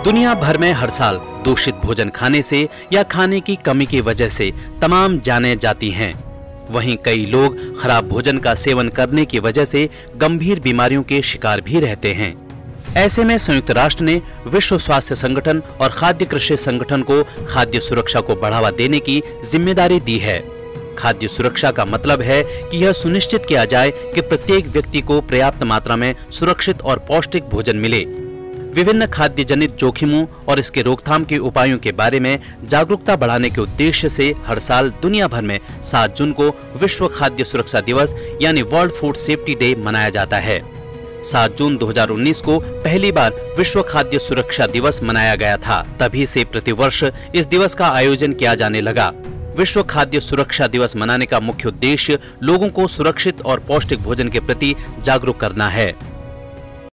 दुनिया भर में हर साल दूषित भोजन खाने से या खाने की कमी की वजह से तमाम जानें जाती हैं। वहीं कई लोग खराब भोजन का सेवन करने की वजह से गंभीर बीमारियों के शिकार भी रहते हैं। ऐसे में संयुक्त राष्ट्र ने विश्व स्वास्थ्य संगठन और खाद्य कृषि संगठन को खाद्य सुरक्षा को बढ़ावा देने की जिम्मेदारी दी है। खाद्य सुरक्षा का मतलब है कि यह सुनिश्चित किया जाए कि प्रत्येक व्यक्ति को पर्याप्त मात्रा में सुरक्षित और पौष्टिक भोजन मिले। विभिन्न खाद्य जनित जोखिमों और इसके रोकथाम के उपायों के बारे में जागरूकता बढ़ाने के उद्देश्य से हर साल दुनिया भर में 7 जून को विश्व खाद्य सुरक्षा दिवस यानी वर्ल्ड फूड सेफ्टी डे मनाया जाता है। 7 जून 2019 को पहली बार विश्व खाद्य सुरक्षा दिवस मनाया गया था। तभी से प्रतिवर्ष इस दिवस का आयोजन किया जाने लगा। विश्व खाद्य सुरक्षा दिवस मनाने का मुख्य उद्देश्य लोगों को सुरक्षित और पौष्टिक भोजन के प्रति जागरूक करना है।